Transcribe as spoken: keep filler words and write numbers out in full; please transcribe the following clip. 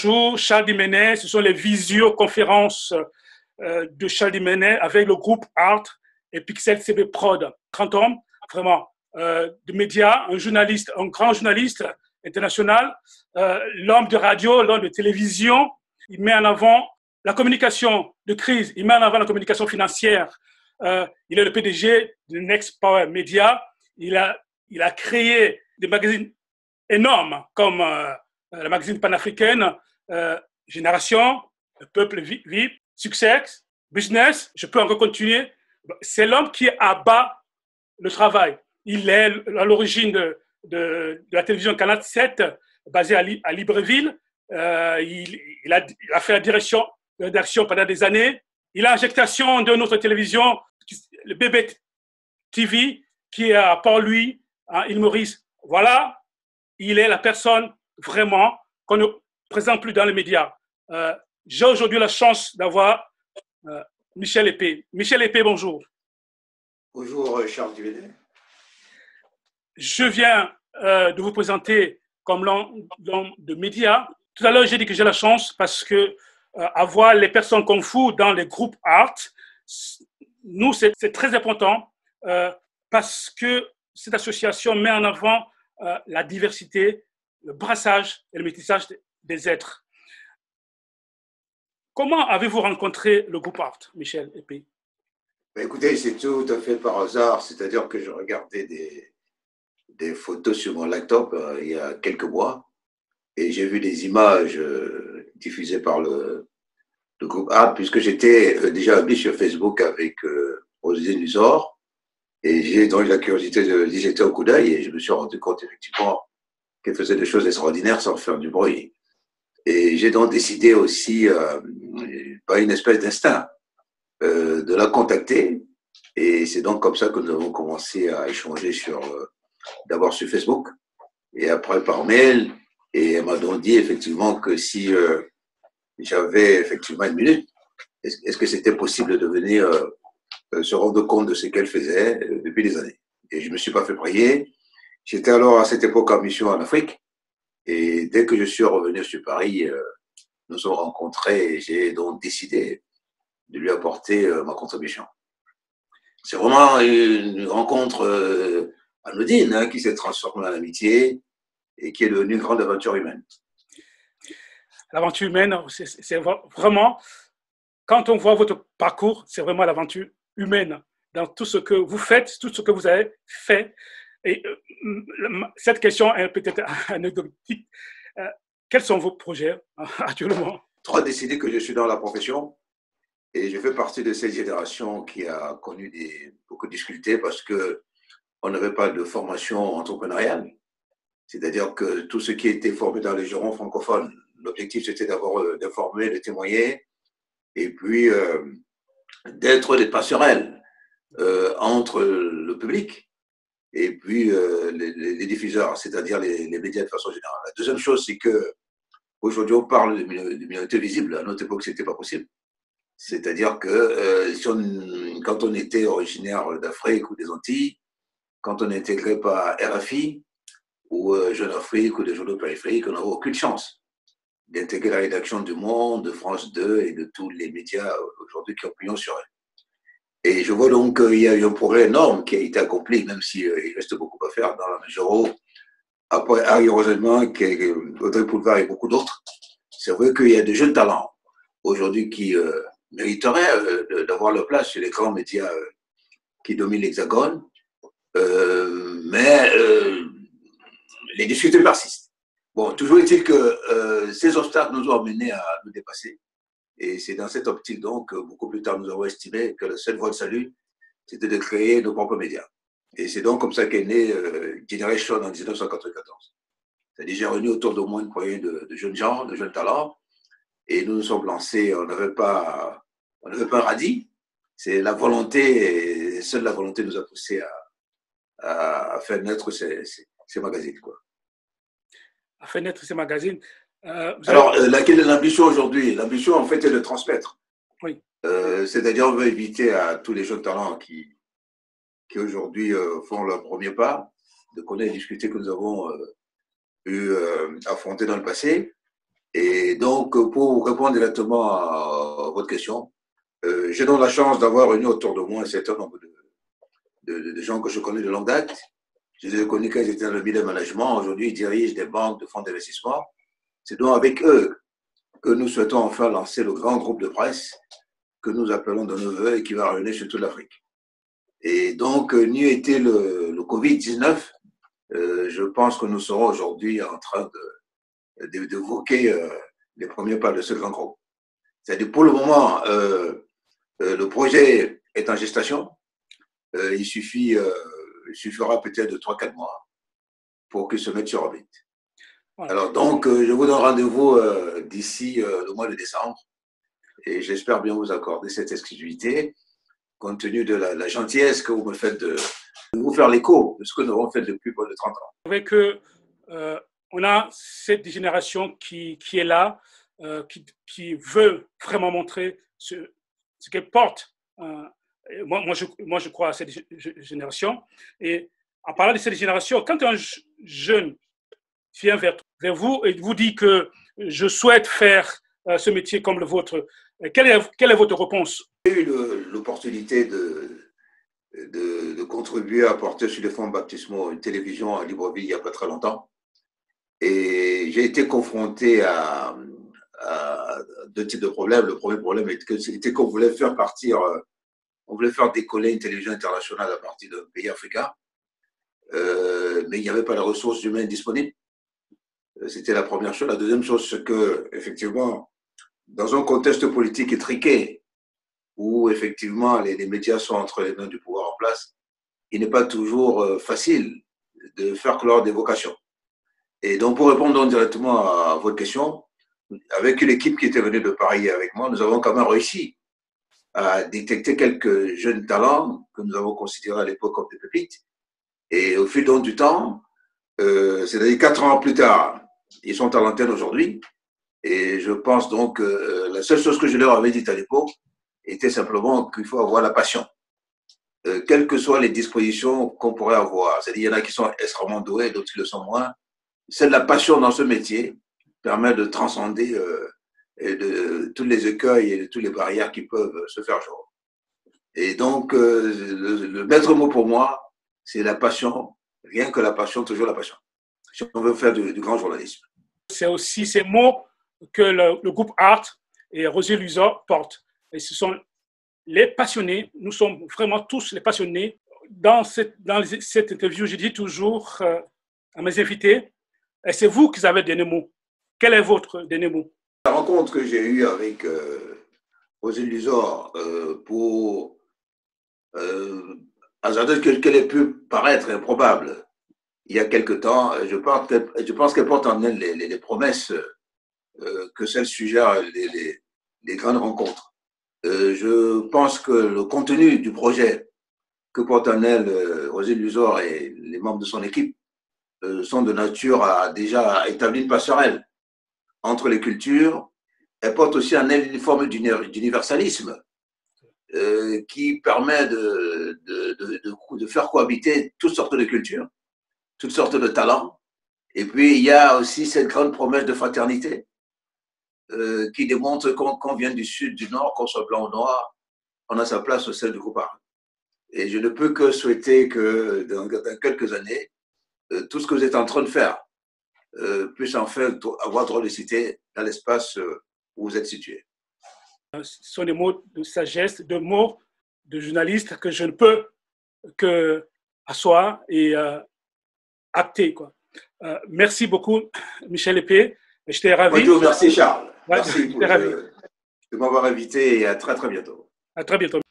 bonjour, Charles Dimenet. Ce sont les visioconférences euh, de Charles Dimenet avec le groupe Art et Pixel C B Prod. Grand homme, vraiment, euh, de médias, un journaliste, un grand journaliste international, euh, l'homme de radio, l'homme de télévision. Il met en avant la communication de crise, il met en avant la communication financière. Euh, il est le P D G de Next Power Media. Il a, il a créé des magazines énormes comme euh, le magazine panafricaine, euh, Génération, Le Peuple Vip, Success, Business. Je peux encore continuer. C'est l'homme qui abat le travail. Il est à l'origine de, de, de la télévision Canal sept, basée à, Li, à Libreville. Euh, il, il, a, il a fait la direction de rédaction pendant des années. Il a injectation de notre télévision, le B B T V, qui est à Port-Louis, à île Maurice. Voilà, il est la personne vraiment qu'on ne présente plus dans les médias. Euh, j'ai aujourd'hui la chance d'avoir euh, Michel Épée. Michel Épée, bonjour. Bonjour, Charles Dimenet. Je viens euh, de vous présenter comme l'homme de médias. Tout à l'heure, j'ai dit que j'ai la chance parce que euh, avoir les personnes qu'on fout dans les groupes art, nous, c'est, c'est très important euh, parce que cette association met en avant euh, la diversité, le brassage et le métissage des êtres. Comment avez-vous rencontré le groupe Art, Michel Épée? Ben écoutez, c'est tout à fait par hasard, c'est-à-dire que je regardais des, des photos sur mon laptop euh, il y a quelques mois et j'ai vu des images euh, diffusées par le, le groupe Art puisque j'étais euh, déjà abonné sur Facebook avec euh, Roselyne Luzor et j'ai donc eu la curiosité de d'y jeter un coup d'œil et je me suis rendu compte effectivement qu'elle faisait des choses extraordinaires sans faire du bruit. Et j'ai donc décidé aussi, euh, par une espèce d'instinct, euh, de la contacter. Et c'est donc comme ça que nous avons commencé à échanger sur, euh, d'abord sur Facebook et après par mail. Et elle m'a donc dit effectivement que si euh, j'avais effectivement une minute, est-ce, est-ce que c'était possible de venir euh, se rendre compte de ce qu'elle faisait euh, depuis des années. Et je ne me suis pas fait prier. J'étais alors à cette époque en mission en Afrique. Et dès que je suis revenu sur Paris, euh, nous sommes rencontrés et j'ai donc décidé de lui apporter euh, ma contribution. C'est vraiment une rencontre euh, anodine hein, qui s'est transformée en amitié et qui est devenue une grande aventure humaine. L'aventure humaine, c'est, c'est vraiment, quand on voit votre parcours, c'est vraiment l'aventure humaine dans tout ce que vous faites, tout ce que vous avez fait. Et euh, cette question est peut-être anecdotique. Euh, quels sont vos projets actuellement? Trop décidé que je suis dans la profession et je fais partie de cette génération qui a connu des, beaucoup de difficultés parce qu'on n'avait pas de formation entrepreneuriale. C'est-à-dire que tout ce qui était formé dans les girons francophones, l'objectif c'était d'avoir, euh, d'informer, de témoigner et puis euh, d'être des passerelles euh, entre le public et puis euh, les, les diffuseurs, c'est-à-dire les, les médias de façon générale. La deuxième chose, c'est qu'aujourd'hui, on parle de, de minorités visibles. À notre époque, ce n'était pas possible. C'est-à-dire que euh, si on, quand on était originaire d'Afrique ou des Antilles, quand on est intégré par R F I ou euh, Jeune Afrique ou des journaux périphériques, on n'avait aucune chance d'intégrer la rédaction du Monde, de France deux et de tous les médias aujourd'hui qui ont pignon sur eux. Et je vois donc qu'il y a eu un progrès énorme qui a été accompli, même s'il euh, reste beaucoup à faire dans la mesure où, après Harry Roselman, Audrey Pulvar et beaucoup d'autres, c'est vrai qu'il y a de jeunes talents aujourd'hui qui euh, mériteraient euh, d'avoir leur place sur les grands médias euh, qui dominent l'Hexagone, euh, mais euh, les difficultés persistent. Bon, toujours est-il que euh, ces obstacles nous ont amenés à nous dépasser. Et c'est dans cette optique, donc, beaucoup plus tard, nous avons estimé que la seule voie de salut, c'était de créer nos propres médias. Et c'est donc comme ça qu'est né euh, Generation en dix-neuf cent quatre-vingt-quatorze. C'est-à-dire, j'ai réuni autour de moi une poignée de, de jeunes gens, de jeunes talents, et nous nous sommes lancés, on n'avait pas, on n'avait pas un radis, c'est la volonté, et seule la volonté nous a poussé à, à, à faire naître ces, ces, ces magazines, quoi. À faire naître ces magazines. Euh, Alors, avez... euh, laquelle est l'ambition aujourd'hui? L'ambition, en fait, est de transmettre. Oui. Euh, c'est-à-dire, on veut éviter à tous les jeunes talents qui, qui aujourd'hui euh, font leur premier pas, de connaître les difficultés que nous avons euh, eu euh, affrontées dans le passé, Et donc, pour répondre directement à votre question, euh, j'ai donc la chance d'avoir réuni autour de moi un certain nombre de, de, de gens que je connais de longue date. Je les ai connus quand ils étaient dans le milieu de management. Aujourd'hui, ils dirigent des banques, de fonds d'investissement. C'est donc avec eux que nous souhaitons enfin lancer le grand groupe de presse que nous appelons de nos voeux et qui va rayonner sur toute l'Afrique. Et donc, n'eût été le, le covid dix-neuf, euh, je pense que nous serons aujourd'hui en train de, de, de voquer euh, les premiers pas de ce grand groupe. C'est-à-dire, pour le moment, euh, euh, le projet est en gestation. Euh, il, suffit, euh, il suffira peut-être de trois à quatre mois pour qu'il se mette sur orbite. Ouais. Alors, donc, euh, je vous donne rendez-vous euh, d'ici euh, le mois de décembre et j'espère bien vous accorder cette exclusivité compte tenu de la, la gentillesse que vous me faites de, de vous faire l'écho de ce que nous avons fait depuis plus de trente ans. C'est vrai qu'on euh, a cette génération qui, qui est là, euh, qui, qui veut vraiment montrer ce, ce qu'elle porte. Euh, moi, moi, je, moi, je crois à cette génération. Et en parlant de cette génération, quand un jeune vient vers, vers vous et vous dit que je souhaite faire euh, ce métier comme le vôtre, quelle est, quelle est votre réponse? J'ai eu l'opportunité de, de, de contribuer à porter sur les fonds baptismaux une télévision à Libreville il n'y a pas très longtemps. Et j'ai été confronté à, à deux types de problèmes. Le premier problème était qu'on voulait faire partir, on voulait faire décoller une télévision internationale à partir d'un pays africain, euh, mais il n'y avait pas de ressources humaines disponibles. C'était la première chose. La deuxième chose, c'est que, effectivement, dans un contexte politique étriqué, où effectivement les, les médias sont entre les mains du pouvoir en place, il n'est pas toujours euh, facile de faire clore des vocations. Et donc, pour répondre donc directement à votre question, avec une équipe qui était venue de Paris avec moi, nous avons quand même réussi à détecter quelques jeunes talents que nous avons considérés à l'époque comme des pépites. Et au fil donc du temps, euh, c'est-à-dire quatre ans plus tard, ils sont à l'antenne aujourd'hui. Et je pense donc que euh, la seule chose que je leur avais dit à l'époque était simplement qu'il faut avoir la passion. Euh, quelles que soient les dispositions qu'on pourrait avoir, c'est-à-dire il y en a qui sont extrêmement doués, d'autres qui le sont moins. C'est la passion dans ce métier permet de transcender euh, et de, tous les écueils et de toutes les barrières qui peuvent se faire jour. Et donc, euh, le, le maître mot pour moi, c'est la passion, rien que la passion, toujours la passion. Si on veut faire du, du grand journalisme. C'est aussi ces mots que le, le groupe Art et Roger Luisot portent. Et ce sont les passionnés, nous sommes vraiment tous les passionnés. Dans cette, dans cette interview, je dis toujours euh, à mes invités, et c'est vous qui avez des mots. Quel est votre dernier mot? La rencontre que j'ai eue avec euh, Roger Luisot euh, pour euh, hasardeuse qu'elle ait pu paraître improbable il y a quelque temps, je pense qu'elle, je pense qu'elle porte en elle les, les, les promesses euh, que celle suggère les, les, les grandes rencontres. Euh, je pense que le contenu du projet que porte en elle euh, Roger Luisot et les membres de son équipe euh, sont de nature à déjà établir une passerelle entre les cultures. Elle porte aussi en elle une forme d'universalisme euh, qui permet de, de, de, de, de faire cohabiter toutes sortes de cultures, toutes sortes de talents. Et puis, il y a aussi cette grande promesse de fraternité euh, qui démontre qu'on qu'on vient du sud, du nord, qu'on soit blanc ou noir, on a sa place au sein du groupe Art. Et je ne peux que souhaiter que dans, dans quelques années, euh, tout ce que vous êtes en train de faire euh, puisse enfin avoir droit de cité dans l'espace euh, où vous êtes situé. Ce sont des mots de sagesse, de mots de journaliste que je ne peux que asseoir et euh, acter, quoi. Euh, merci beaucoup, Michel Épée. J'étais ravi. Bonjour, merci Charles. Ouais, merci pour, de, de m'avoir invité et à très très bientôt. À très bientôt.